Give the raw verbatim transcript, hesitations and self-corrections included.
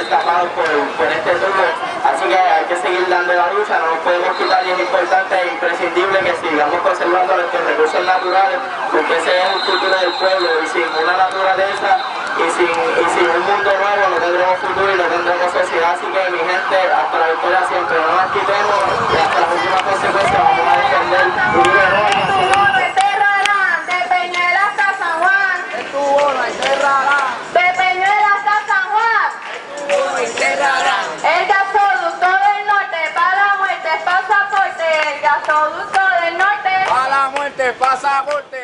destapados por, por este tubo. Así que hay que seguir dando la lucha, no nos podemos quitar y es importante e imprescindible que sigamos conservando nuestros recursos naturales, porque ese es el futuro del pueblo, y sin una naturaleza y sin, y sin un mundo nuevo no tendremos futuro y no tendremos sociedad. Así que mi gente, hasta la victoria siempre, no nos quitemos y hasta las últimas consecuencias vamos a defender Uribe Roa. El gasoducto del norte para la muerte, pasaporte. El gasoducto del norte para la muerte, pasaporte.